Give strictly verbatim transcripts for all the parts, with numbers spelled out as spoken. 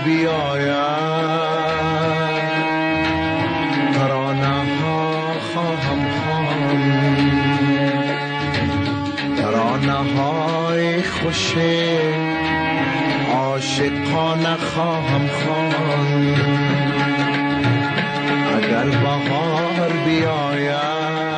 بیاید ترانه ها خواهم خواند، ترانه های خوش عاشقانه خواهم خواند. اگر بهار بیاید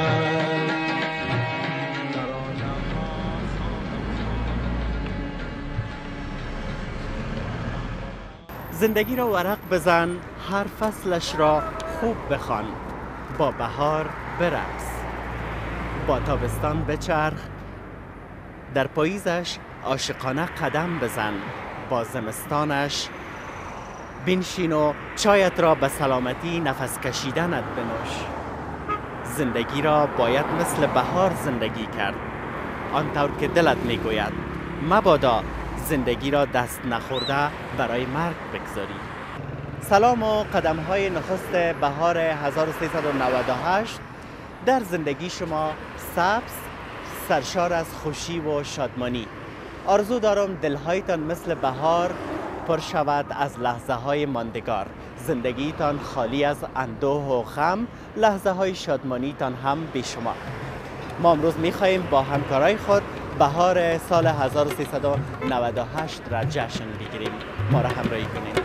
زندگی را ورق بزن، هر فصلش را خوب بخوان، با بهار برقص، با تابستان بچرخ، در پاییزش عاشقانه قدم بزن، با زمستانش بنشین و چایت را به سلامتی نفس کشیدنت بنوش. زندگی را باید مثل بهار زندگی کرد، آنطور که دلت میگوید. مبادا زندگی را دست نخورده برای مرگ بگذاری. سلام و قدم های نخست بهار هزار و سیصد و نود و هشت در زندگی شما سبز، سرشار از خوشی و شادمانی. آرزو دارم دلهایتان مثل بهار پر شود از لحظه های ماندگار، زندگیتان خالی از اندوه و غم، لحظه های شادمانیتان هم بیشمار. ما امروز میخواییم با همکارای خود بهار سال هزار و سیصد و نود و هشت را جشن بگیریم. ما را همراهی کنیم.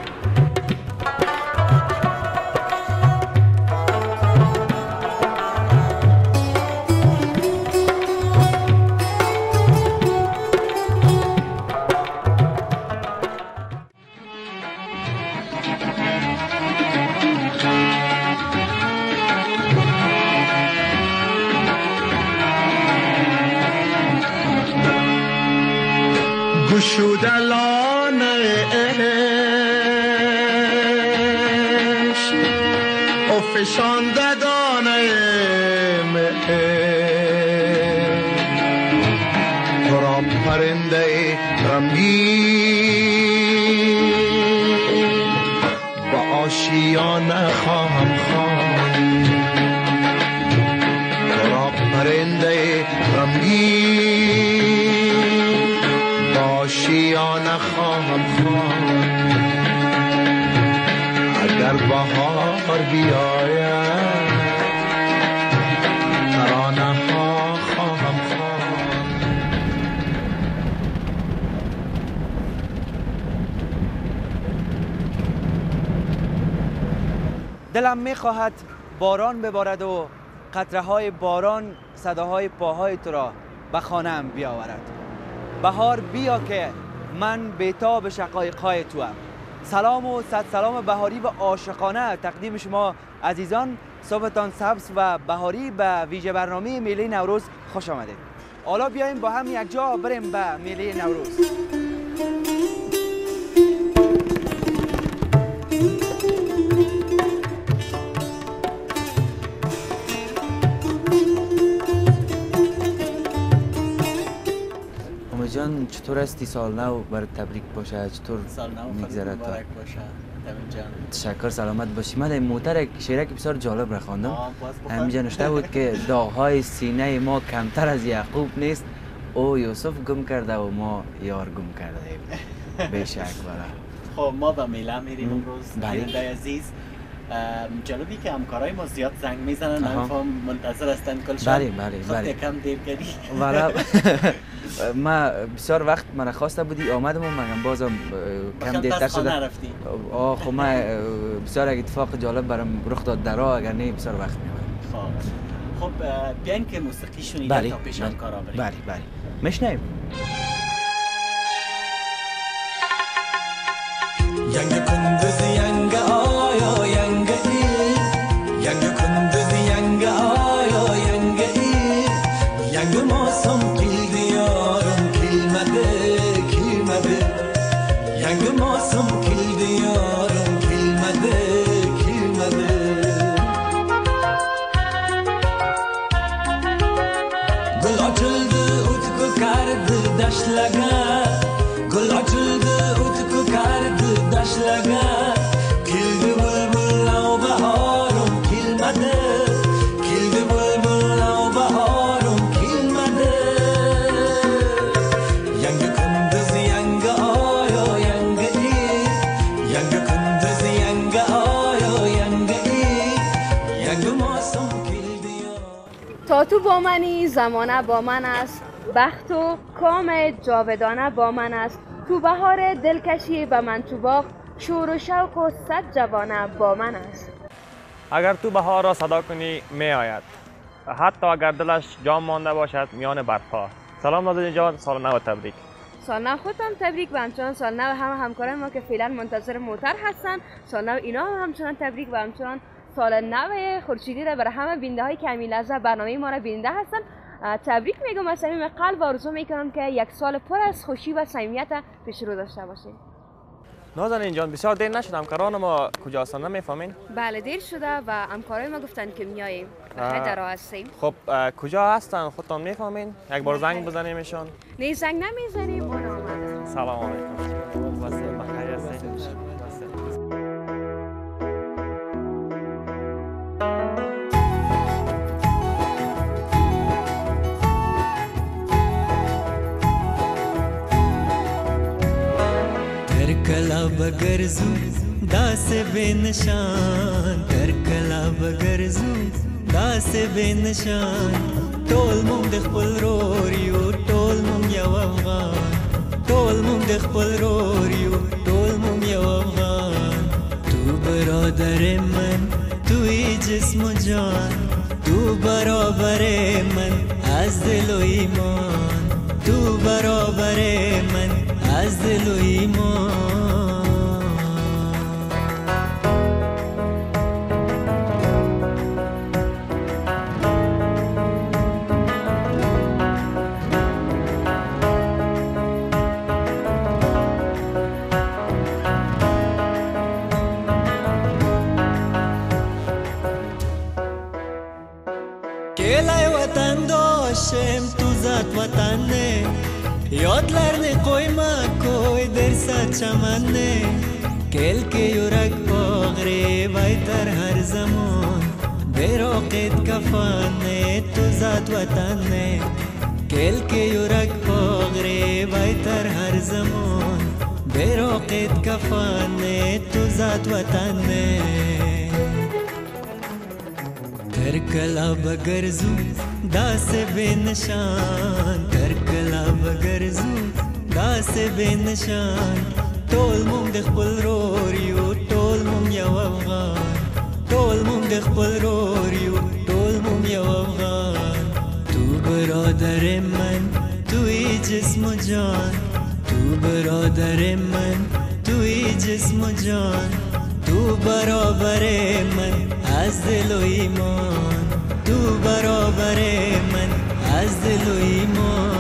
گشودلان عشق و فشاندگان مهر، تو را پرنده غمگین به آشیانه خواهم خواند، تو را پرنده غمگین آشیانه خواهم خواند. اگر بهار بیاید ترانه ها خواهم خواند. دلم میخواهد باران ببارد و قطره های باران صداهای پاهای تو را به خانه‌ام بیاورد. بهار بیا که من بیتاب شقایق‌های تو هم. سلام و صد سلام بهاری و عاشقانه تقدیم شما عزیزان. صبحتان سبز و بهاری به ویژه برنامه میله نوروز خوش آمدید. حالا بیایم با هم یک جا بریم به میله نوروز. جان چطور هستی؟ سال نو برات تبریک باشه. چطور سال نو میگذره تا؟ مبارک باشه تمام جان. تشکر، سلامت باشی. من در موتر شعرک بسیار جالب را خواندم. همینجا نوشته بود که داغ‌های سینه ما کمتر از یعقوب نیست، او یوسف گم کرده و ما یار گم کرده ایم. بیشک بله. خب ما به میله میریم امروز. بله. بیننده عزیز، جالبی که همکارای ما زیاد زنگ میزنن، نمیفهم منتظر هستن کل شب. بله بله خب بله. کم دیر کردی. والا ما بسیار وقت من خواسته بودی آمدم و من بازم کم دیرتر شده. رفتی. آه خب من بسیار اتفاق جالب برام رخ داد در راه، اگر نه بسیار وقت می‌برد. خب خب بیاین که موسیقی شنیدیم تا پیش همکارا بریم. بله بله میشنویم. Yange kunduzi yanga oyo yange i Yange kunduzi yanga oyo yange i Yange mosam kildi yorum kilmade kilmade Yange mosam kildi yorum kilmade kilmade Gul açıldı utku kardı dashlaga Gul açıldı utku kardı dashlaga Kildi bulbul lav baharum kilmadi Kildi bulbul lav baharum kilmadi Yangi kunduz yangi oyo yangi i Yangi تا تو با منی زمانه با من است، بخت و کام جاودانه با من است. تو بهار دلکشی به من تو باغ، شور و شوق و صد جوانه با من است. اگر تو بهار را صدا کنی می آید، حتی اگر دلش جام مانده باشد میان برفها. سلام نازنین جان، سال نو تبریک. سال نو خودم تبریک و همچنان سال نو همه همکاران ما که فعلا منتظر موتر هستن. سال نو اینا هم همچنان تبریک و همچنان سال نو خورشیدی را برای همه بیننده های کمی لحظه برنامه ما را بیننده هستن. تبریک میگم از صمیم قلب و آرزو میکنم که یک سال پر از خوشی و صمیمیت پیش رو داشته باشید. نازنین جان، بسیار دیر نشد، همکاران ما کجا هستن نمیفهمین؟ بله دیر شده و همکارای ما گفتن که میاییم و در راه هستیم. خب کجا هستن خودتان میفهمین؟ یک بار زنگ بزنیمشون؟ نه زنگ نمیزنیم، اون آمدن. سلام علیکم. واسه بخیر هستین؟ کلا بگرزو داس به نشان، در کلا بگرزو داس به نشان. ټول مونږ د خپل رور یو، ټول مونږ یو افغان. ټول مونږ د خپل رور یو، ټول مونږ یو افغان. تو برادر من، توی جسم و جان. تو برابر من از دل و ایمان. تو برابر من از دل و ایمان. کلای وطن داشتم تو ذات وطن نه، یادlarını koyma koy dersa çamanne. Gel ki yurak bağrı baytar her zaman, beroqet kafanne tu zat vatanne. Gel ki yurak bağrı baytar her zaman, beroqet kafanne tu zat vatanne. Terkala bagarzu داس به نشان، در کلا بگرزو داس به نشان. ټول مونږ د خپل رور یو، ټول مونږ یو افغان. ټول مونږ د خپل رور یو، ټول مونږ یو افغان. تو برادر من، توی جسم و جان. تو برادر من، توی جسم و جان. تو برابر من از دل و ایمان. تو برابر من از دل و ایمان.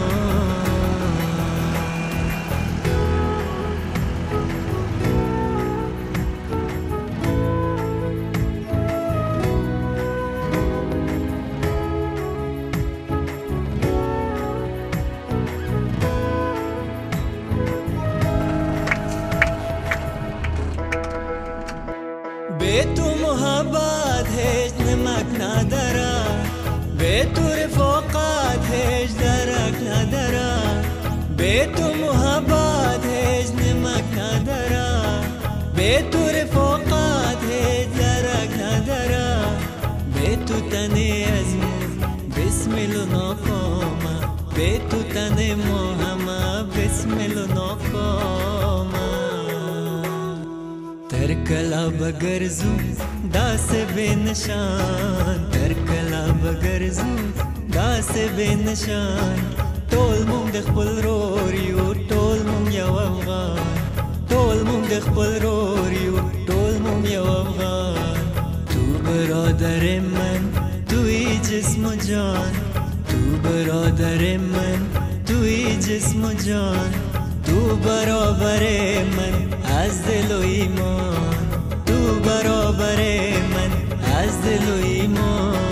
به تو محبت هیچ نمک نداره، به تو رفاقت هیچ درک نداره. به تو محبت هیچ نمک نداره، به تو رفاقت هیچ درک نداره. به تو تنی از بسم الله ناکامه، به تو تنی ما همه بسم الله ناکامه. در کلا بگرزو داس به نشان، در کلا بگرزو داس به نشان. ټول مونږ د خپل رور یو، ټول مونږ یو افغان. ټول مونږ د خپل رور یو، ټول مونږ یو افغان. تو برادر من، توی جسم و جان. تو برادر من، توی جسم و جان. تو برابر من از دل و ایمان. تو برابر من از دل و ایمان.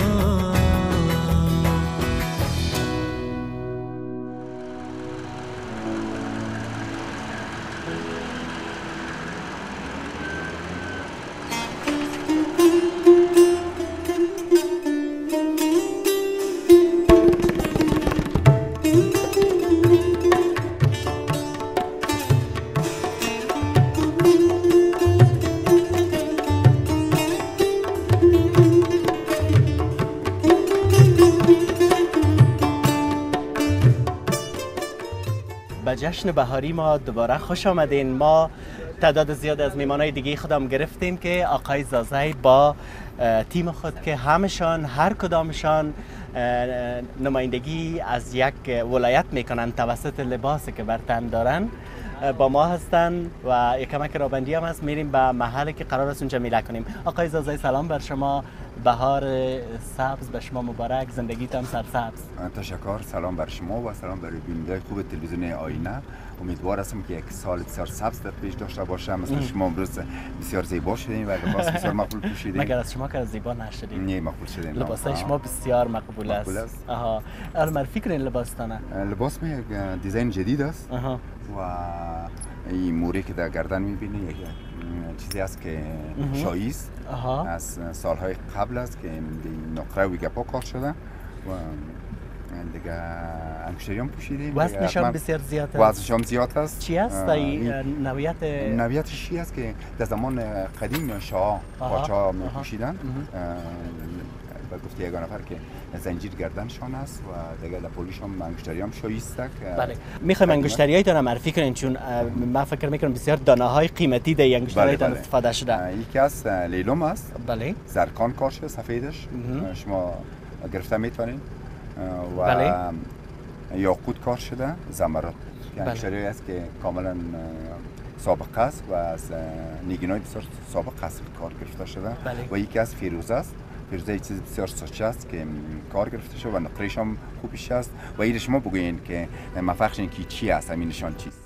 به جشن بهاری ما دوباره خوش آمدین. ما تعداد زیاد از میمانای دیگه خودم گرفتیم که آقای زازی با تیم خود که همشان هر کدامشان نمایندگی از یک ولایت میکنن توسط لباسی که بر تن دارن با ما هستن و یک کمک رابندی هم هست. میریم به محلی که قرار است اونجا میله کنیم. آقای زازی سلام بر شما، بهار سبز به شما مبارک، زندگیتان سرسبز. تشکر، سلام بر شما و سلام بر بیننده خوب تلویزیون آینه. امیدوار هستم که یک سال بسیار سبز در پیش داشته باشم. مثل شما امروز بسیار زیبا شدین و لباس بسیار مقبول پوشیدین. مگر از شما که زیبا نشدین؟ نه مقبول شدین. لباسای شما بسیار مقبول است. مقبول است. آها. الان معرفی کنین لباستانه. لباس می یک دیزاین جدید است. آها. و این موری که در گردن می‌بینی یک چیزی است که شایی است. از سالهای قبل است که این نقره و گپا کار شده و دیگه انگشتری هم پوشیدیم. وزنشان بسیار زیاد است. وزنشان زیاد است. چی است این نوعیت؟ نوعیتش چی است که در زمان قدیم شاه پادشاه می‌پوشیدن. و گفته یک نفر که زنجیر گردنشان است و دیگه لپولیش هم انگشتری هم شایی است. بله. می‌خوایم انگشتری‌هایتان رو معرفی کنین چون من فکر می‌کنم بسیار دانه‌های قیمتی در انگشتری‌هایتان استفاده شده. یکی از لیلوم است. بله. زرکان کار شده سفیدش شما گرفته می‌تونین. و بله. یاقوت کار شده زمرد که انگشتری است که کاملا سابقه است و از نیگینای بسیار سابق است کار گرفته شده. بله. و یکی از فیروزه است. فیروزه یک چیز بسیار ساچه است که کار گرفته شده و نقره‌اش هم خوبیش است. و این شما بگوین که مفخش این که چی است، همین نشان چیست؟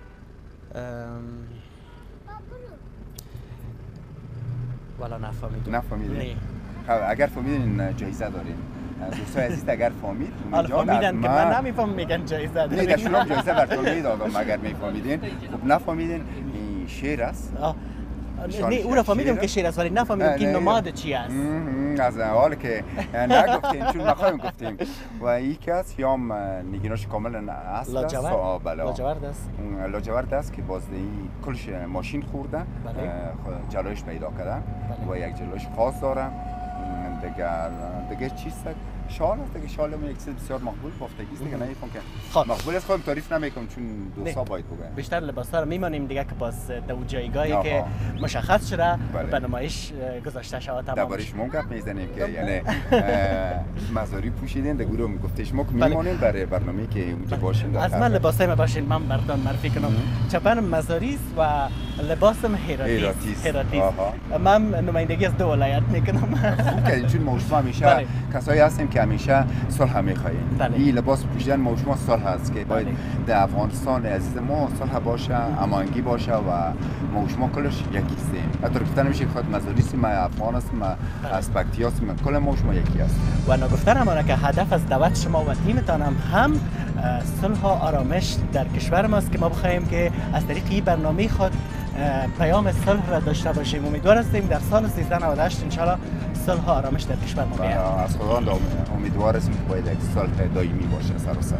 والا نفهمیدم. نفهمیدین؟ اگر فهمیدین جایزه دارین. دوستای عزیز اگر فهمید حالا فهمیدن که من نمیفهم میگن جایزه دارین. نه داشتم جایزه براتون میدادم اگر میفهمیدین. خب نفهمیدین این شعر است. نه او را فهمیدم که شعر است ولی نفهمیدم که نماد چی است. از حال که نگفتیم چون نخواهیم گفتیم. و یکی از یام نگیناش کاملا اصل است. لاجورد است. لاجورد است که باز این کلش ماشین خورده جلویش پیدا کردن و یک جلویش خاص داره. دیگر دیگه چیست؟ شال است دیگه. شال هم یک چیز بسیار مقبول بافتگی است دیگه. نمی‌فهم که مقبول است خودم تعریف نمی‌کنم چون دوستا باید بگم. بیشتر لباسا رو می‌مانیم دیگه که باز دو جایگاهی که مشخص شده به نمایش گذاشته شود. تمام درباره شما گپ می‌زنیم که یعنی مزاری پوشیدین دیگه رو میگفته شما که می‌مانیم برای برنامه‌ای که اونجا باشین. از من لباسای ما باشین من بردان معرفی کنم. چپنم مزاری است و لباسم هراتی است. هراتی. من نمایندگی از دو ولایت می‌کنم. خوب کردین چون ما شما همیشه کسایی هستیم که همیشه صلح می‌خوایم. این لباس پوشیدن ما شما صلح است که باید در افغانستان عزیز ما صلح باشه، امانگی باشه و ما شما کلش یکی هستیم. حتی گفتن میشه خود مزاری هستیم، ما افغان هستیم، ما اسپکتی هستیم، کل ما شما یکی است. و نگفتن همانه که هدف از دعوت شما و تیمتان هم هم صلح و آرامش در کشور ماست که ما بخوایم که از طریق این برنامه خود پیام صلح را داشته باشیم. امیدوار هستیم در سال سیزده نود و هشت ان شاء الله صلح و آرامش در کشور ما بیاید. از خدا امیدوار هستیم که باید یک صلح دائمی باشه سر و سر.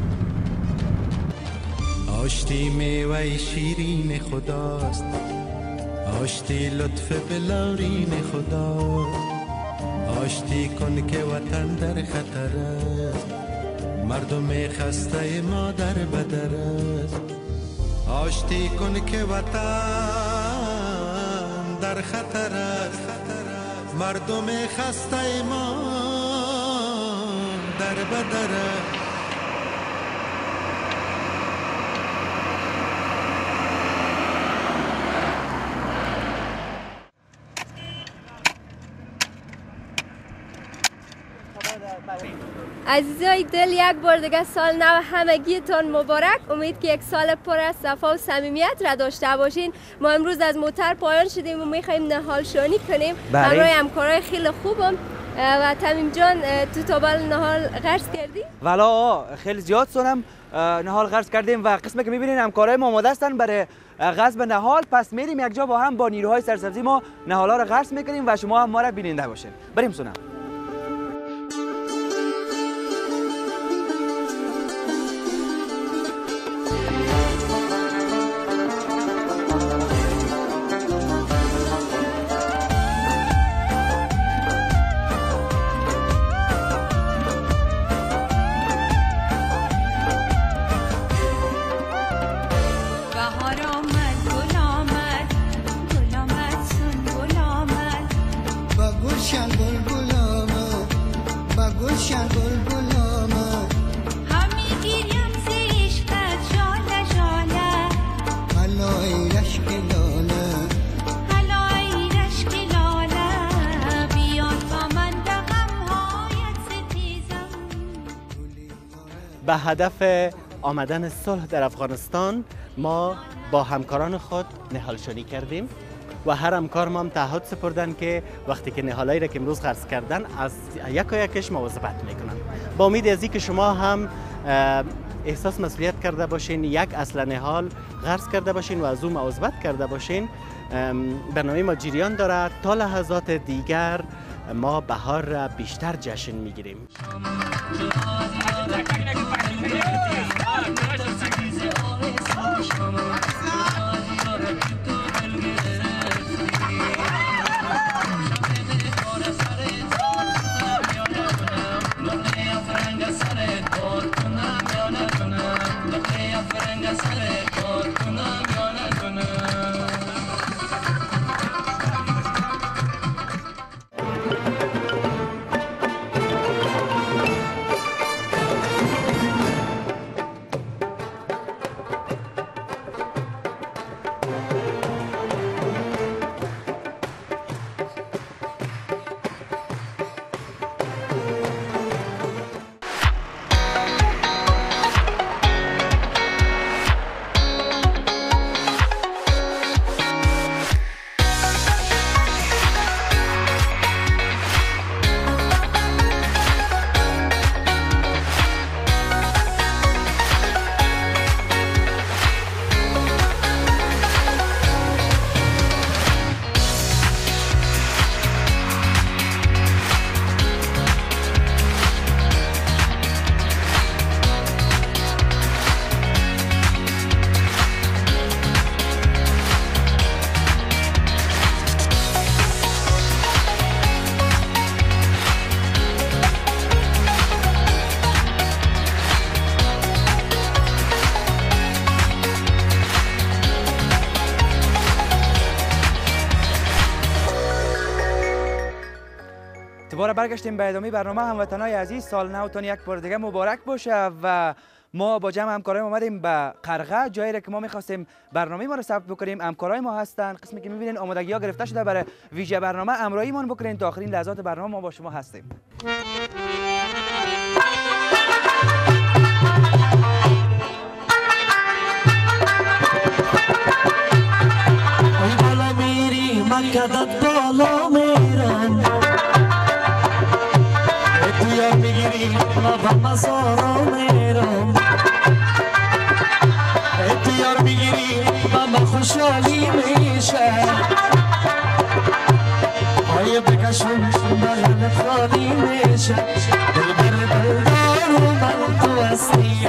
آشتی میوه شیرین خداست، آشتی لطف بلارین خداست. آشتی کن که وطن در خطر است، مردم خسته ما در بدر است. آشتی کن که وطن در خطر است، مردم خسته ما در بدر است. عزیزای دل یک بار دیگه سال نو همگیتان مبارک. امید که یک سال پر از صفا و صمیمیت را داشته باشین. ما امروز از موتر پایان شدیم و میخوایم نهال شانی کنیم. همراه همکارای خیلی خوبم و تمیم جان تو تابل نهال غرس کردی؟ والا خیلی زیاد سونم نهال غرس کردیم و قسمه که میبینین همکارای ما آماده هستن برای غصب نهال. پس میریم یک جا با هم با نیروهای سرسبزی ما نهالا رو غرس میکنیم و شما هم ما رو بیننده باشین. بریم سونم. گلشن بلبل آمد همی گیریم ز عشقت ژاله ژاله هلا ای رشک لاله هلا ای رشک لاله بیا تا من به غمهایت ستیزم. به هدف آمدن صلح در افغانستان ما با همکاران خود نهالشانی کردیم و هر همکار ما هم تعهد سپردن که وقتی که نهالایی را که امروز خرڅ کردن از یک و یکش مواظبت میکنن. با امید از اینکه شما هم احساس مسئولیت کرده باشین، یک اصل نهال خرڅ کرده باشین و از او مواظبت کرده باشین. برنامه ما جریان داره. تا لحظات دیگر ما بهار را بیشتر جشن میگیریم. دوباره برگشتیم به ادامه برنامه. هموطنای عزیز، سال نوتان یک بار دیگه مبارک باشه و ما با جمع همکارای اومدیم به قرغه، جایی را که ما می‌خواستیم برنامه ما رو ثبت بکنیم. همکارای ما هستن، قسمی که می‌بینین آمادگی‌ها گرفته شده برای ویژه برنامه. همراهیمون بکنین تا آخرین لحظات برنامه. ما با شما هستیم. بالا میری مکدت بالا میرن تویا میگیری لبا مزارا میرم تویار میگیری بابا خوشحالی میشه پای بکشون بغل خالی میشه دل بر دلدار و من تو هستی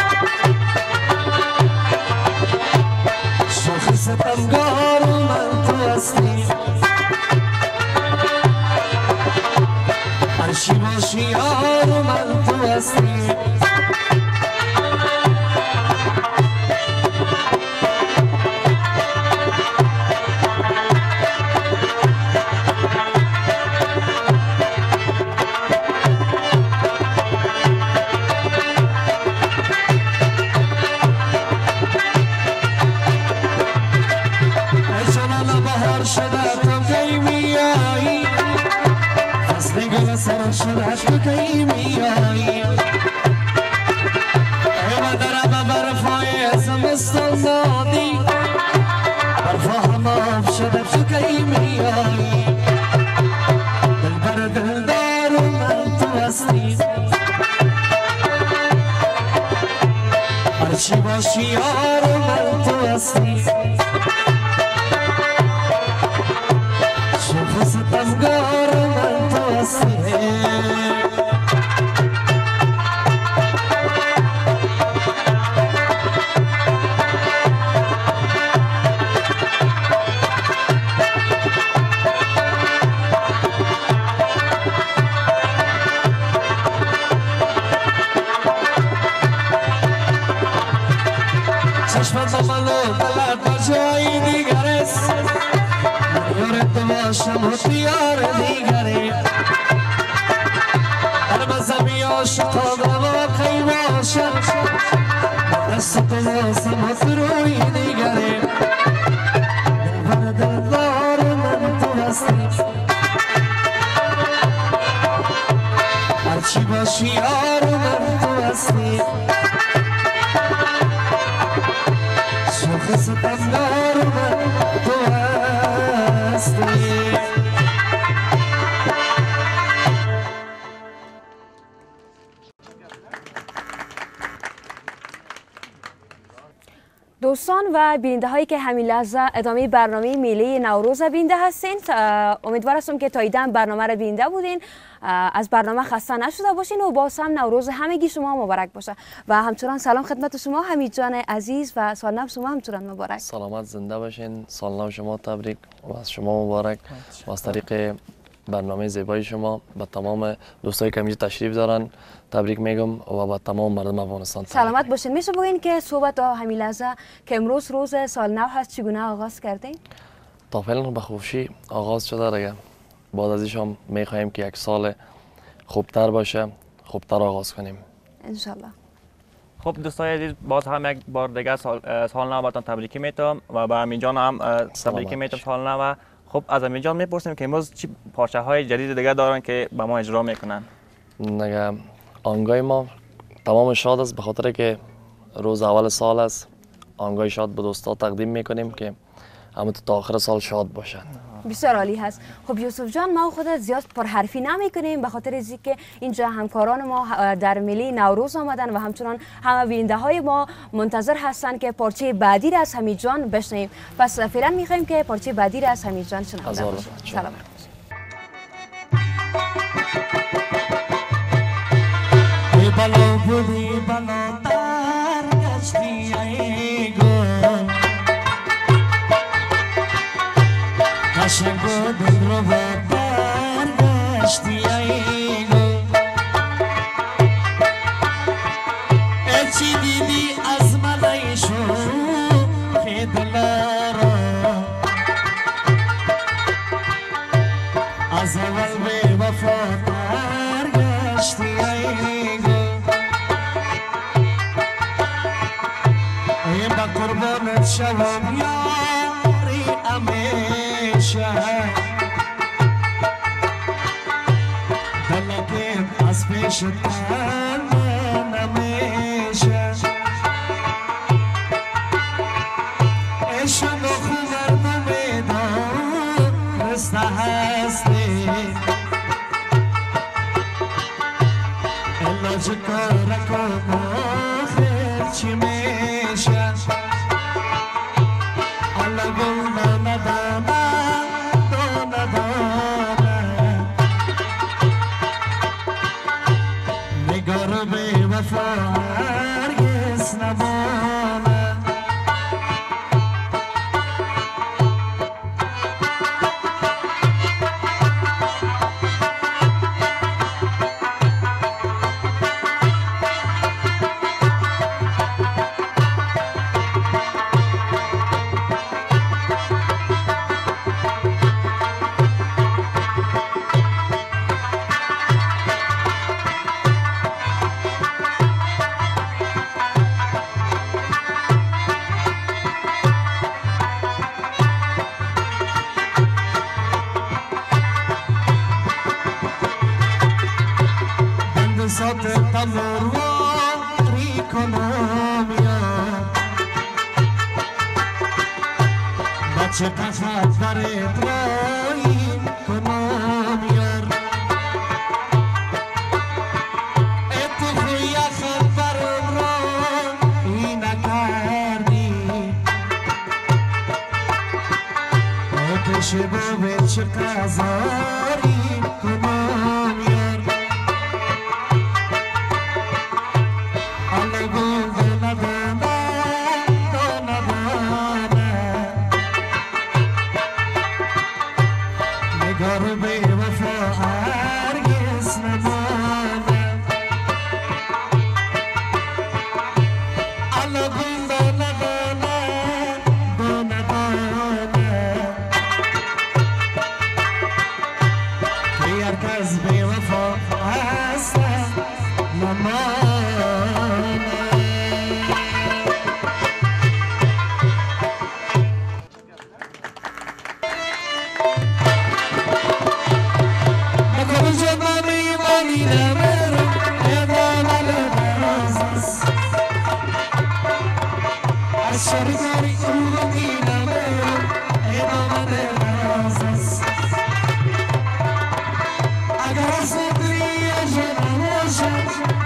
شوخ ستمگار و من تو هستی هرچی باشی یار و من تو هستی شدت تو کی میایی ایوه در برفای زمستان دادی برفا هم آب شدت تو کی میایی دل بر دلدار و من تو هستی هرچی باشی یار و من تو هستی شوخ ستمگار و من تو هستی چشمت منو دلت با جایی دیگر است یارت باشم و دیار دیگری در مزه زمین عاشقان واقعی باشد دست تو واسمت روی دیگره دلبر دلدار من تو هستی هرچی باشی یار من تو هستی شوخ ستمدار من تو هستی. دوستان و بیننده هایی که همین لحظه ادامه برنامه میله نوروز بیننده هستین، امیدوار هستم که تا ایدن برنامه را بیننده بودین، از برنامه خسته نشده باشین و باز هم نوروز همگی شما مبارک باشه. و همچنان سلام خدمت شما حمید جان عزیز و سال نو شما همچنان مبارک. سلامت زنده باشین، سال نو شما تبریک و از شما مبارک و از طریق برنامه زیبای شما به تمام دوستایی که اینجا تشریف دارن تبریک میگم و به تمام مردم افغانستان سلامت باشین. میشه بگین که صحبت تا همین لحظه که امروز روز سال نو هست چگونه آغاز کردین؟ تا فعلا به خوشی آغاز شده دیگه، بعد از اینم میخواهیم که یک سال خوبتر باشه، خوبتر آغاز کنیم انشالله. خب دوستای عزیز، باز هم یک بار دیگه سال, سال نو باتون تبریک میتونم و به امین جان هم تبریک میتونم سال نو. خب از امین جان میپرسیم که امروز چی پارچه های جدید دیگه دارن که به ما اجرا میکنن؟ نگه آنگاه ما تمام شاد است به خاطر که روز اول سال است. آنگاه شاد به دوستا تقدیم میکنیم که همه تا آخر سال شاد باشن. بسیار عالی هست. خب یوسف جان، ما خودت زیاد پرحرفی نمیکنیم به خاطر اینکه اینجا همکاران ما در میله نوروز آمدن و همچنان همه بیننده های ما منتظر هستن که پارچه بعدی را از حمید جان بشنویم. پس فعلا میخوایم که پارچه بعدی را از حمید جان شنونده باشیم. سلام. بلا بودی بلا تر گشتی ای گل قشنگ و دلربا تر گشتی ای گل ای چی دیدی از من ای شوخ دلارا از اول به وفا تر گشتی ای گل ای با قربانت شوم یاری همیشه دلکم از پیش تن نمیشه عشق و خوبر نمیدان رسته هستی علاج کارکم آخر چی میشه حالا گل ندانه دانه دانه نگار به وفا هرگز نمانه چه قفت بر ابراهیم کنم یار ای تو خوی خبر را این نکردی آتش بابه چه قذاری کنم یار حالا گل ندانه نگار به وفا هرگز نمانه الا گل دانه دانه دانه دانه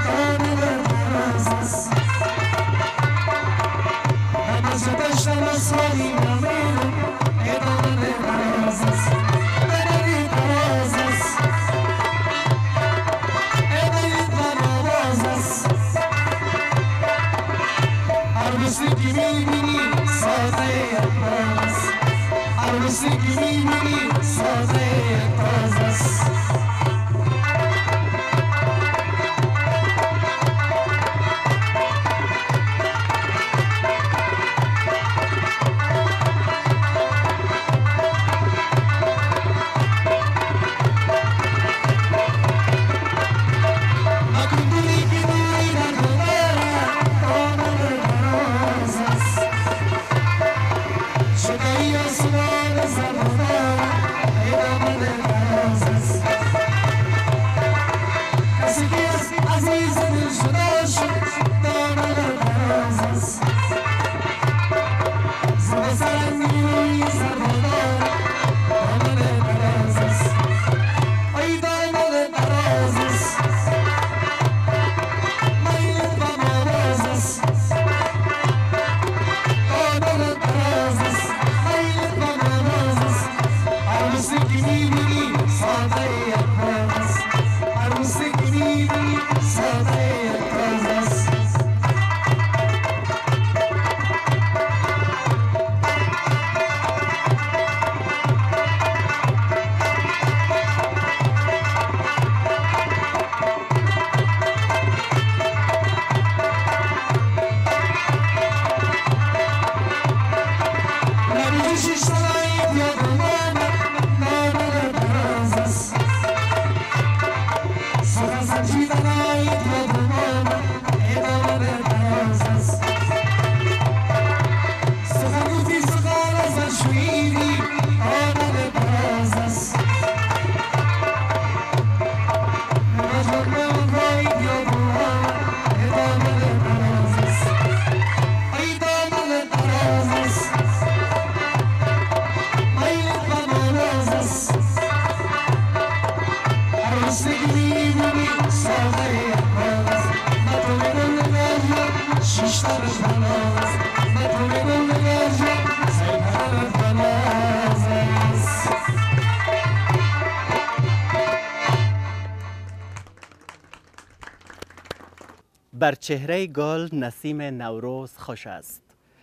بر چهره گل نسیم نوروز خوش است،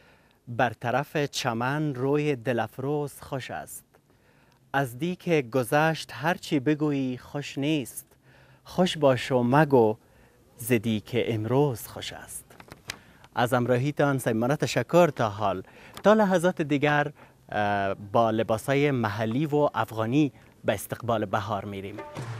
بر طرف چمن روی دلفروز خوش است. از دی که گذشت هرچی بگویی خوش نیست، خوش باش و مگو زدی که امروز خوش است. از همراهیتان سیمانه تشکر. تا حال تا لحظات دیگر با لباسای محلی و افغانی به استقبال بهار میریم.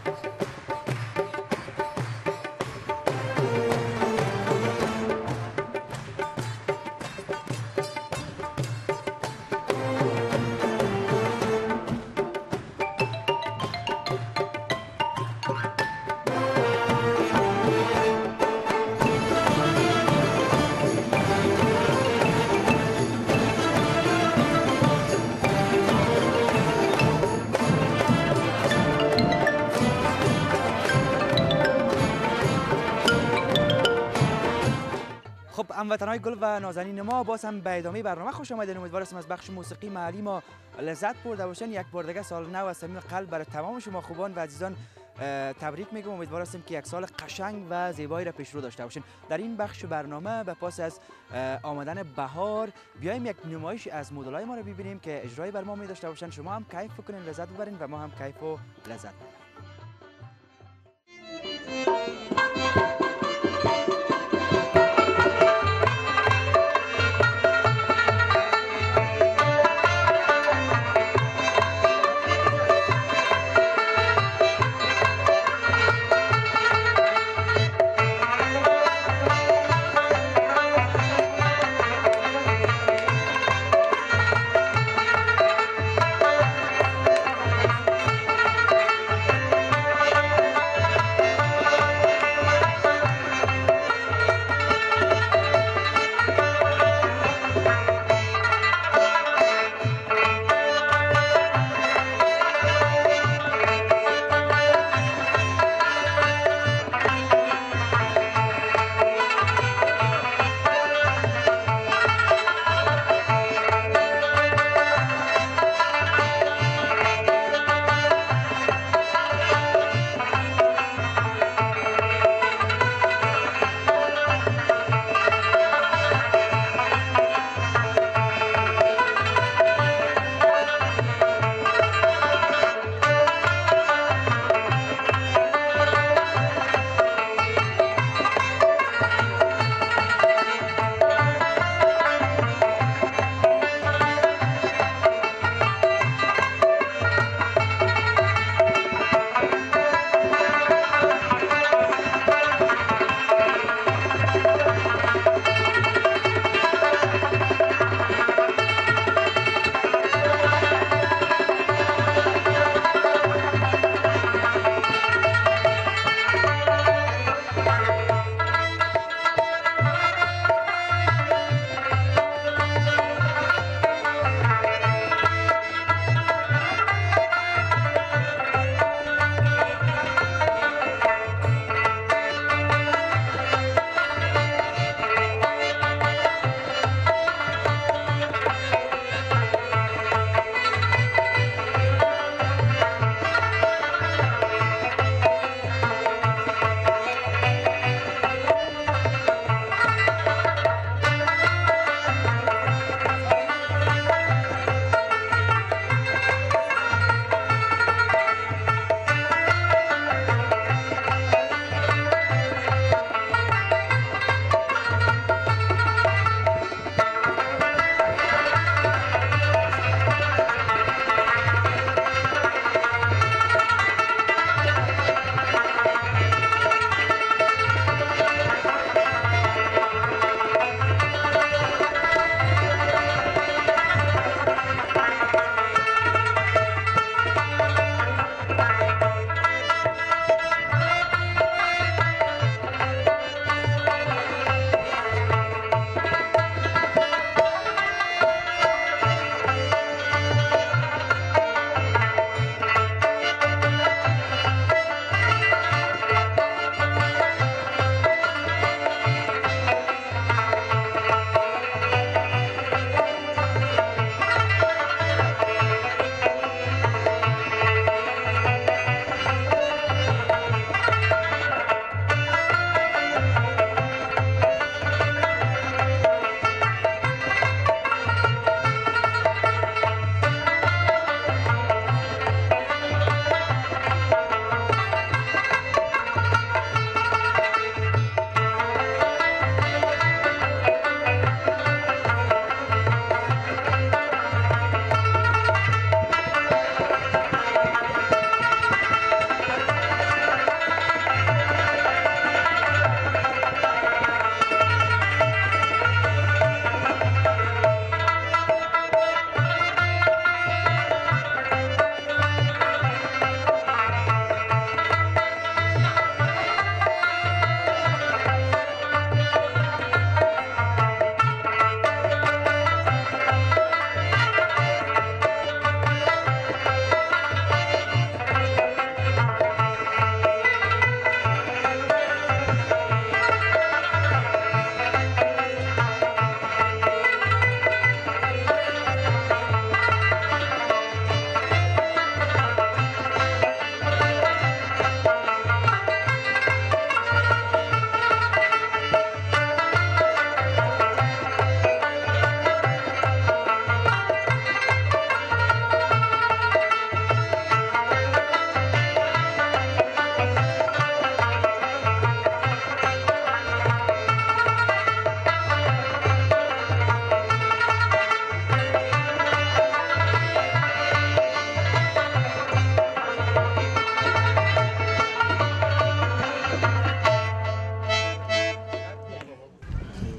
هموطنان گل و نازنین ما، باز هم به ادامه برنامه خوش آمدید. امیدوارم از بخش موسیقی محلی ما لذت برده باشین. یک بار دیگه سال نو از صمیم قلب برای تمام شما خوبان و عزیزان تبریک میگم. امیدوارم که یک سال قشنگ و زیبایی را پیشرو داشته باشین. در این بخش برنامه به پاس از آمدن بهار بیایم یک نمایش از مدل‌های ما را ببینیم که اجرای بر ما می داشته باشن. شما هم کیف بکنین، لذت ببرین و ما هم کیف و لذت ببریم.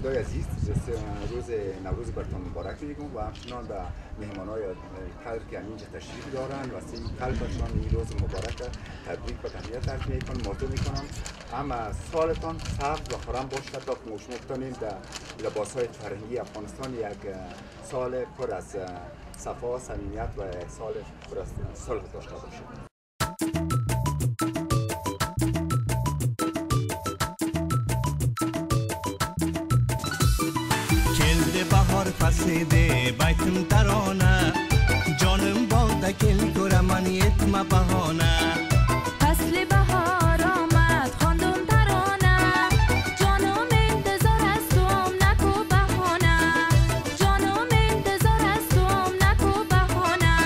شنوندای عزیز روز نوروز براتون مبارک میگم و همچنان به مهمانای قدر که اینجا تشریف دارن و سیم قلبشان این روز مبارک تبریک و تهنیت ترک میکنم موضوع میکنم اما سالتان سبز و خرم باشه تا که شما بتونیم در لباس های فرهنگی افغانستان یک سال پر از صفا صمیمیت و سال پر از صلح داشته باشه. بهار فسیده بیتم ترانه جانم باده کل کرمانیت ما بهانه فصل بهار آمد خواندم ترانه جانم انتظار از توام نکو بهانه جانم انتظار از توام نکو بهانه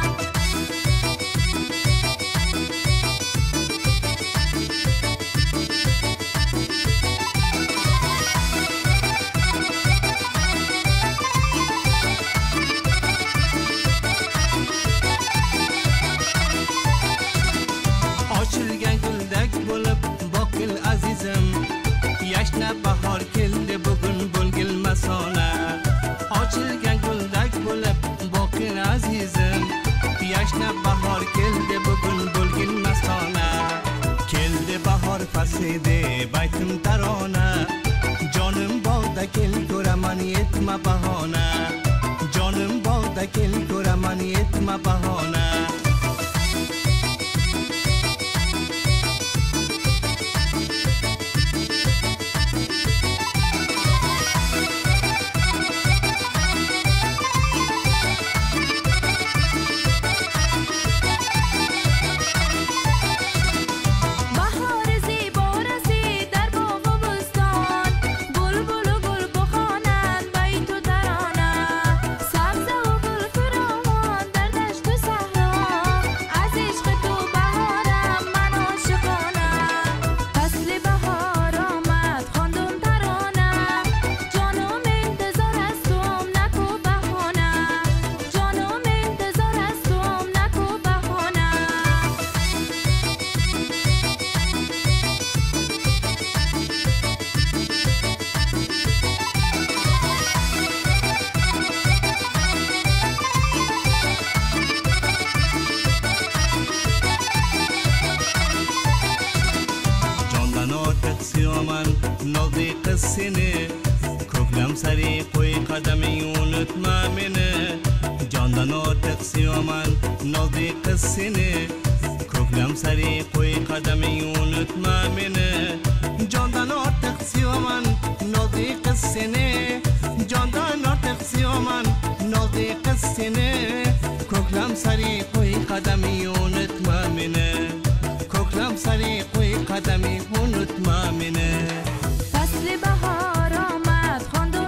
یشنه بهار کلده بگن بلگل مسانه آچلگن گلدک بلب باقر عزیزم یشنه بهار کلده بگن بلگل مسانه کلده بهار فسیده بیتم ترانه جانم باده کل کرمانیت ما بهانه جانم باده کل کرمانیت ما بهانه سینه کوکلم سری کوی قدم یونت مامنه جاندن تقسی من نزدیک سینه کوکلم سری کوی قدم یونت مامنه جاندن تقسی من نزدیک سینه جاندن تقسی من نزدیک سینه کوکلم سری کوی قدم یونت مامنه کوکلم سری کوی قدم یونت مامنه فصل بهار آمد خواندم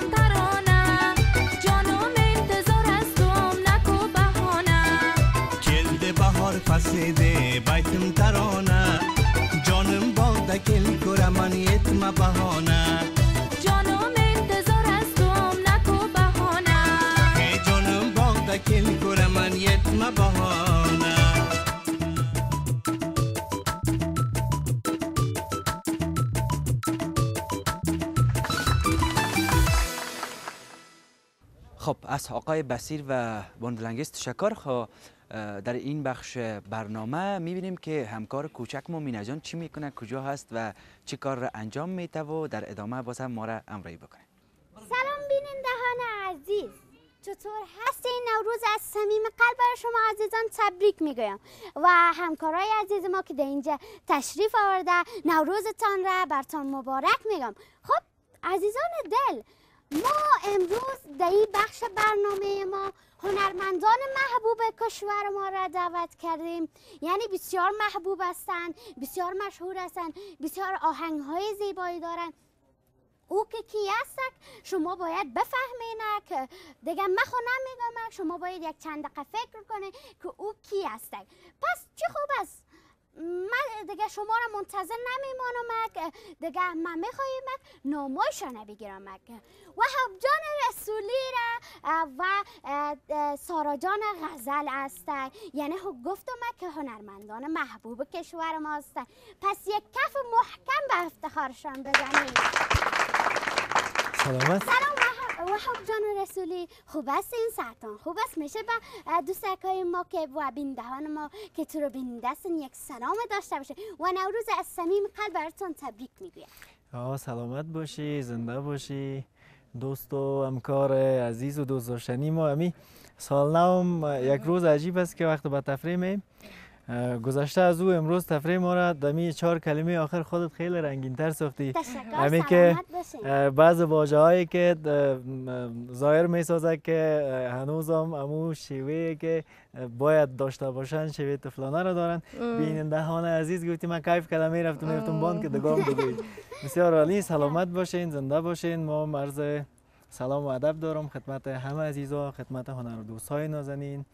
ترانه جانم انتظار از توام نکو بهانه کلده بهار فسیده بیتم ترانه جانم باده کل کرمانیت ما بهانه جانم انتظار از توام نکو بهانه ای جانم باده کل کرمانیت ما بهانه. خب از آقای بصیر و باندلنگیز تشکر. خب در این بخش برنامه میبینیم که همکار کوچک ما مینا جان چی میکنه، کجا هست و چی کار را انجام میده و در ادامه باز هم ما را همراهی بکنه. سلام بینندگان عزیز، چطور هستین؟ نوروز از صمیم قلب برای شما عزیزان تبریک میگویم و همکارای عزیز ما که در اینجا تشریف آورده نوروزتان را برتان مبارک میگم. خب عزیزان دل، ما امروز در این بخش برنامه ما هنرمندان محبوب کشور ما را دعوت کردیم. یعنی بسیار محبوب هستند، بسیار مشهور هستند، بسیار آهنگ‌های زیبایی دارند. او که کی است شما باید بفهمین که دیگه من خو نمیگم، شما باید یک چند دقیقه فکر کنید که او کی است. پس چه خوب است، من دیگه شما را منتظر نمیمانم که دیگه من میخوایم نامایش را نبگیرم و حبجان رسولی را و سارا جان غزل است. یعنی گفتم که هنرمندان محبوب کشور ما هستند. پس یک کف محکم به افتخارشان بزنید. سلامت. سلام وهاب جان رسولی، خوب است این ساعتان؟ خوب است؟ میشه به دوستکای ما که و بینندگان ما که تو رو بیننده هستن یک سلام داشته باشه و نوروز از صمیم قلب براتون تبریک میگویم. آه سلامت باشی، زنده باشی، دوست و همکار عزیز و دوست داشتنی ما. امی سال نو یک روز عجیب است که وقت به تفریح میم. گذشته از او امروز تفریح ما را دمی چهار کلمه آخر خودت خیلی رنگین تر ساختی. تشکر. که بعض واژه هایی که ظاهر می سازه که هنوزم امو شیوه که باید داشته باشن شیوه طفلانه را دارن. بیننده های عزیز گفتی من کیف کردم میرفتم میرفتم باند که دگام بگوید. بسیار عالی، سلامت باشین، زنده باشین. ما مرز سلام و ادب دارم خدمت همه عزیزا، خدمت هنر دوستای نازنین.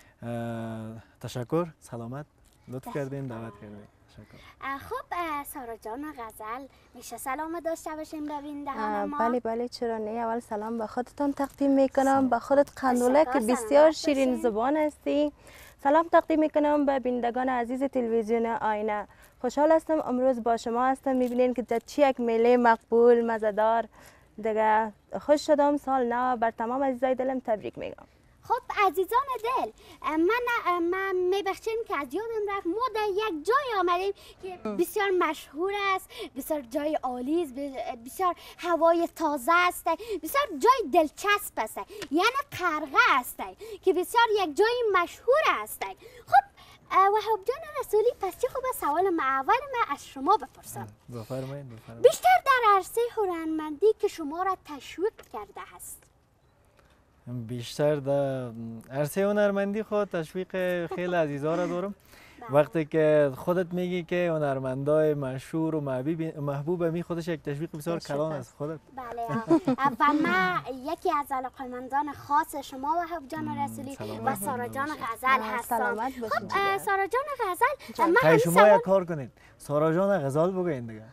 تشکر، سلامت، لطف کردین، دعوت کردین. تشکر. خب سارا جان غزل میشه سلام داشته باشیم به بینندگان ما؟ بله بله چرا نه. اول سلام به خودتان تقدیم میکنم، به خودت قندوله که بسیار شیرین زبان هستی. سلام تقدیم میکنم به بینندگان عزیز تلویزیون آینه. خوشحال هستم امروز با شما هستم. میبینین که در چی یک میله مقبول مزدار دیگه. خوش شدم. سال نو بر تمام عزیزای دلم تبریک میگم. خب عزیزان دل، من من میبخشیم که از یادم رفت ما در یک جای آمدیم که بسیار مشهور است، بسیار جای عالی است، بسیار هوای تازه است، بسیار جای دلچسب است، یعنی قرغه است که بسیار یک جای مشهور است. خب وهاب جان رسولی، پس چه خوبه سوال ما اول ما از شما بپرسم. بفرمایید. بفرمایید. بیشتر در عرصه هنرمندی که شما را تشویق کرده است؟ بیشتر در عرصه هنرمندی خود تشویق خیلی عزیزا را دارم. وقتی که خودت میگی که هنرمندای مشهور و محبوب می خودش یک تشویق بسیار کلان است خودت. بله و من یکی از علاقه‌مندان خاص شما وهاب جان رسولی و سارا جان غزل هستم. خب سارا جان غزل، من شما یک کار کنید، سارا جان غزل بگوین دیگه.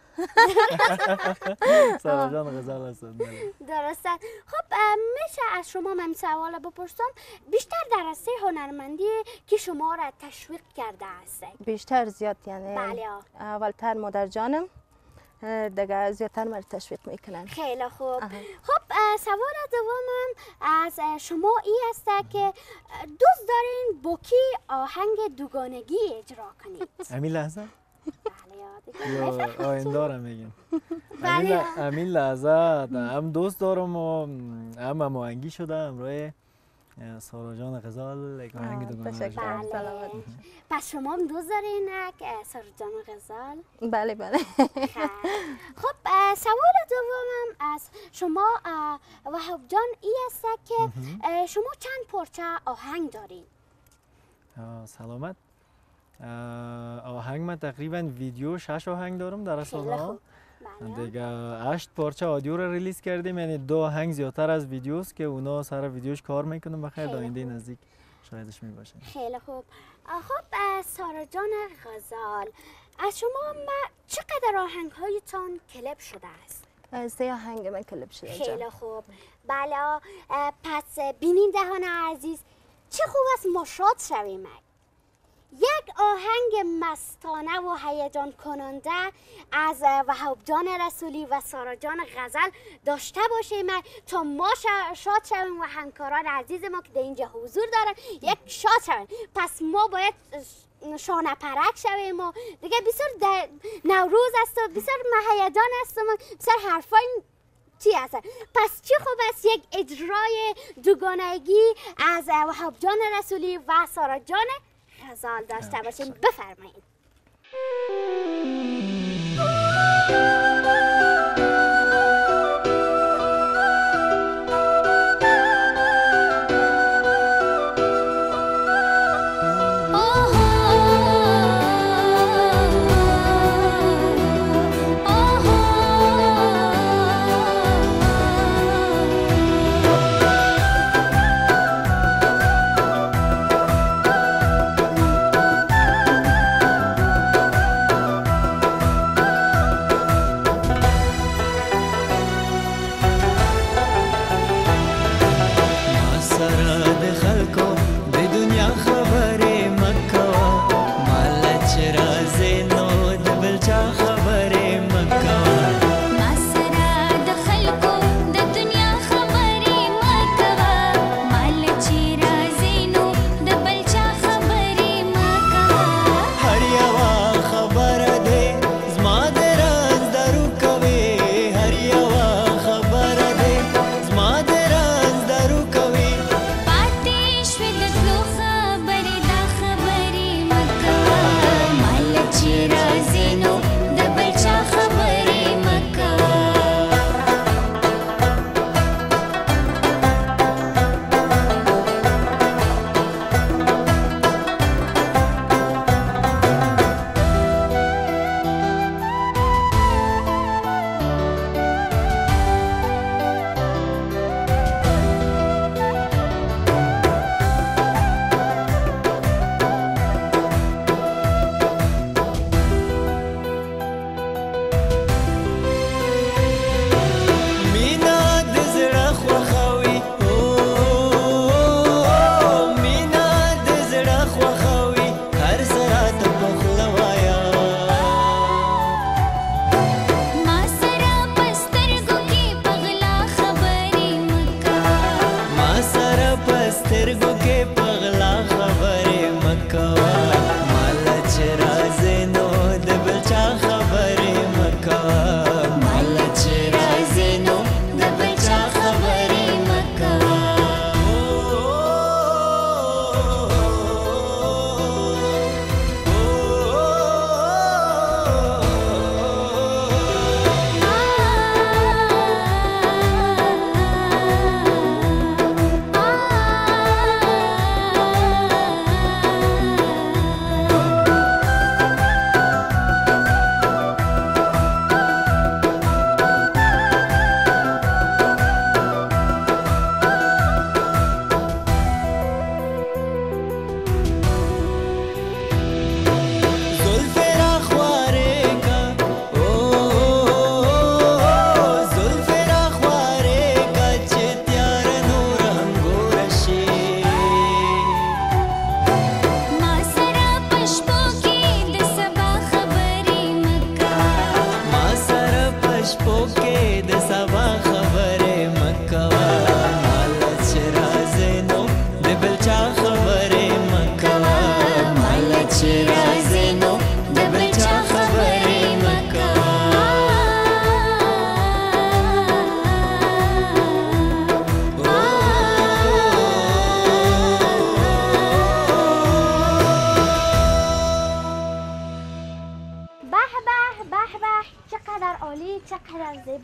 سارا جان غزل هستن. درسته. خب میشه از شما من سوال بپرسم، بیشتر در عرصه هنرمندی که شما را تشویق کرده است؟ بیشتر زیاد یعنی بله. اولتر مادر جانم دیگه زیادتر مرا تشویق میکنن. خیلی خوب. خب سوال دومم از شما ای است که دوست دارین با کی آهنگ دوگانگی اجرا کنید؟ همین لحظه؟ بله. آینده را میگیم. همین لحظه هم دوست دارم و هم هماهنگی شده همراه سارا جان غزال یک آهنگ دوگانه. بله. پس شما هم دوست دارین سارا جان غزال؟ بله بله. خب سوال دومم از شما وهاب جان ای است که شما چند پارچه آهنگ دارین؟ سلامت. آهنگ من تقریبا ویدیو شش آهنگ دارم در سال ها. دیگه هشت پارچه آدیو رو ریلیز کردیم، یعنی دو آهنگ زیادتر از ویدیوست که اونا سر ویدیوش کار میکنم. بخیر داینده نزدیک شایدش میباشیم. خیلی خوب. خب سارا جان غزال، از شما ما چقدر آهنگ هایتان کلیپ شده است؟ سه آهنگ من کلیپ شده. خیلی خوب. بله پس بینندگان عزیز چه خوب است ما شاد شویم یک آهنگ مستانه و هیجان کننده از وهاب جان رسولی و سارا جان غزل داشته باشیم تا ما شاد شویم و همکاران عزیز ما که در اینجا حضور دارن یک شاد شویم. پس ما باید شانه پرک شویم و دیگه بسیار نوروز است و بسیار هیجان است و بسیار حرفای چی هست. پس چی خوب است یک اجرای دوگانگی از وهاب جان رسولی و سارا جان غزال داشته باشیم. بفرمایید.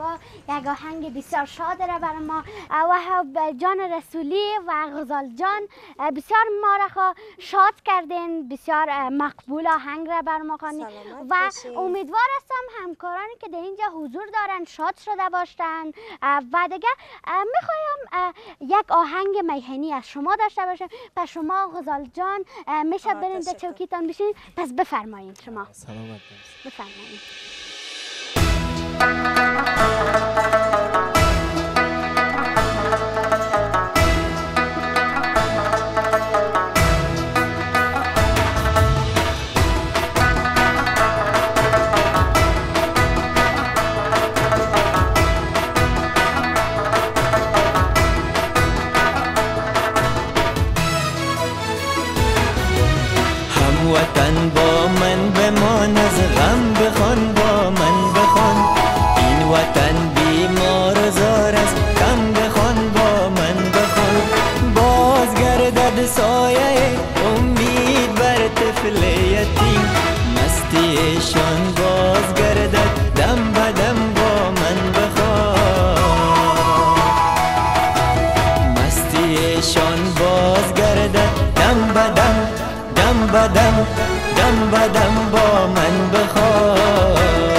آقا یک آهنگ بسیار شاد را بر ما و جان رسولی و غزال جان بسیار ما را شاد کردین، بسیار مقبول آهنگ را بر ما خوانید و امیدوار هستم همکارانی که در اینجا حضور دارن شاد شده باشند و دیگه میخوایم یک آهنگ میهنی از شما داشته باشیم. پس شما غزال جان میشه برین در چوکیتان بشین، پس بفرمایید شما. سلامت بفرمایید. وطن با من بمان، از غم بخوان با من بخوان. این وطن بیمار زار است، کم بخوان با من بخوان. باز گردد سایه امید بر طفل یتیم، مستیشان باز گردد دم بدم با من بخوان. مستیشان باز گردد دم بدم دم بدم دم بدم با من بخوان.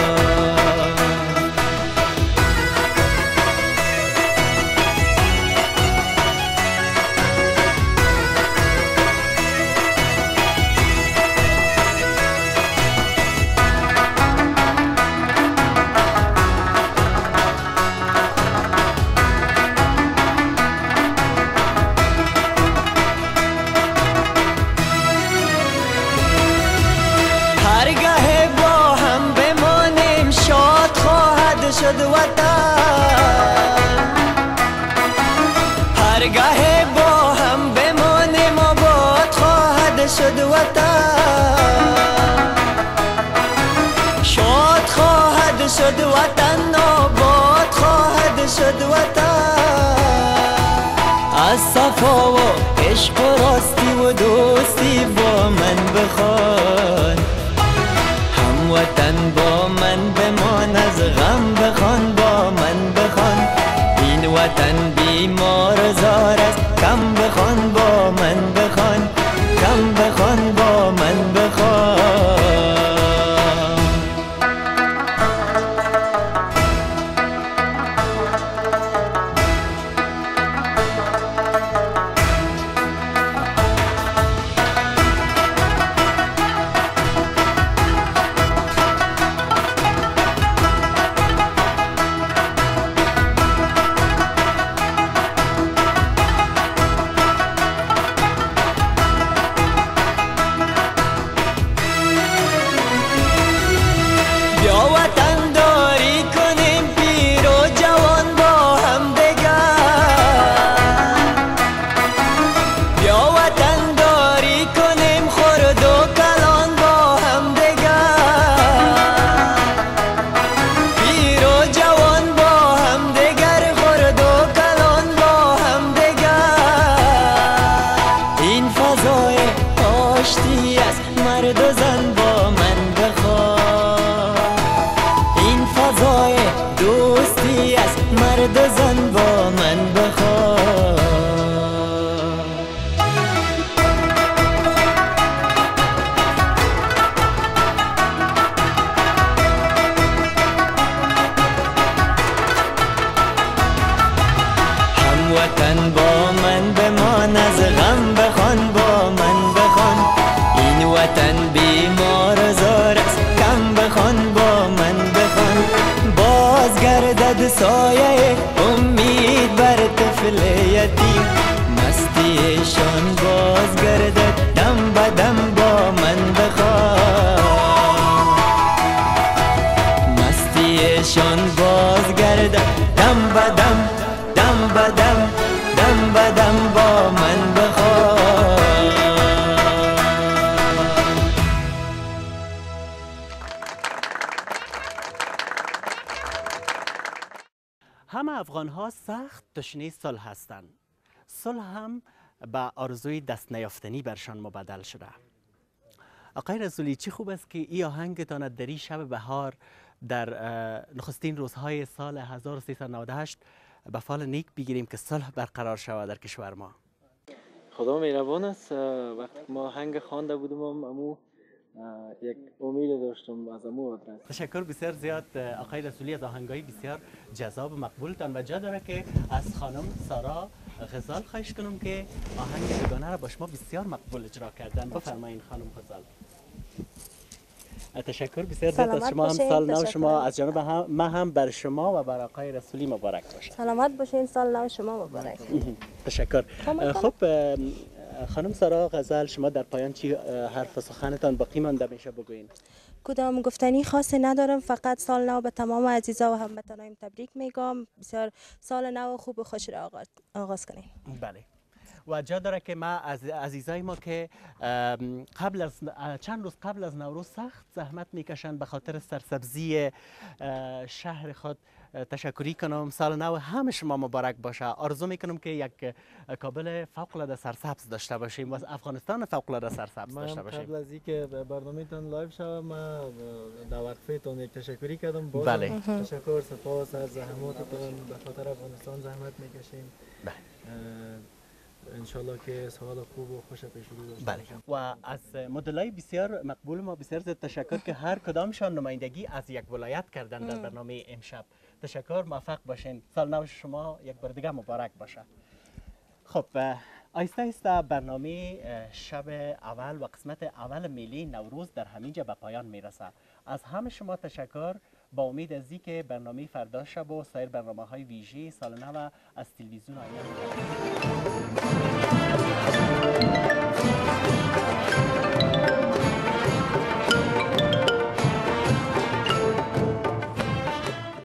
شد وطن هرگاه با هم بمانیم آباد خواهد شد وطن. شاد خواهد شد وطن، آباد خواهد شد وطن. از صفا و عشق و راستی و دوستی با من بخوان. وطن با من بمان، از غم بخوان با من بخوان. این وطن بیمار زار است، کم بخوان با من بخوان. کم بخوان با من بخوان. وطن با من بمان، از غم بخوان با من بخوان. این وطن بیمار زار است، کم بخوان با من بخوان. باز گردد سایه امید بر طفل یتیم، مستیشان باز گردد دم بدم با من بخوان. مستیشان باز گردد دم بدم دم بدم دم بدم با من بخوان. همه افغان ها سخت تشنه صلح هستند. صلح هم به آرزوی دست نیافتنی برشان مبدل شده. آقای رسولی، چی خوب است که این آهنگتان در این شب بهار در نخستین روزهای سال هزار و سیصد و نود و هشت به فال نیک بگیریم که صلح برقرار شود در کشور ما. خدا مهربان است. وقتی ما هنگ خوانده بودم امو یک امید داشتم از امو آدرس. تشکر بسیار زیاد آقای رسولی از آهنگای بسیار جذاب و مقبولتان و جا داره که از خانم سارا غزال خواهش کنم که آهنگ بیگانه را با شما بسیار مقبول اجرا کردن. بفرمایید خانم غزال. تشکر بسیار زیاد از شما. هم سال نو شما از جانب هم ما هم بر شما و بر آقای رسولی مبارک باشه. سلامت باشین، سال نو شما مبارک. تشکر. خب خانم سارا غزال، شما در پایان چی حرف و سخنتان باقی مانده میشه بگوین؟ کدام گفتنی خاصی ندارم، فقط سال نو به تمام عزیزا و هموطنان تبریک میگم. بسیار سال نو خوب و خوش را آغاز, آغاز کنیم. بله. و جا داره که ما از عزیزای ما که قبل از چند روز قبل از نوروز سخت زحمت میکشند به خاطر سرسبزی شهر خود تشکری کنم. سال نو همه شما مبارک باشه. آرزو میکنم که یک کابل فوق العاده سرسبز داشته باشیم و افغانستان فوق العاده سرسبز داشته باشیم. قبل از اینکه برنامه‌تان لایو شود ما در وقفه‌تان یک تشکری کردم. باز بله. تشکر، سپاس از زحماتتان. به خاطر افغانستان زحمت میکشیم. بله. انشالله که سال خوب و خوش پیش رو داشته بله. و از مدلای بسیار مقبول ما بسیار زیاد تشکر که هر کدامشان نمایندگی از یک ولایت کردن در برنامه امشب. تشکر، موفق باشین. سال نو شما یک بار دیگه مبارک باشه. خب آیسته آیسته برنامه شب اول و قسمت اول میلی نوروز در همینجا به پایان میرسه. از همه شما تشکر، با امید از اینکه برنامه فردا شب و سایر برنامه های ویژه سال نو از تلویزیون آینه